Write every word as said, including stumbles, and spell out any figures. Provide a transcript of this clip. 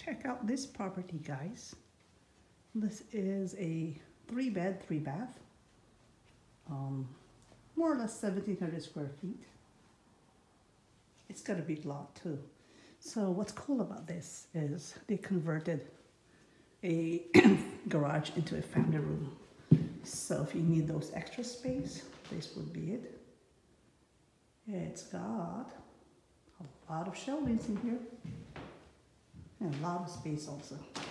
check out this property, guys. This is a three bed, three bath, um, more or less seventeen hundred square feet. It's got a big lot too. So what's cool about this is they converted a garage into a family room. So if you need those extra space, this would be it. It's got a lot of shelvings in here and a lot of space also.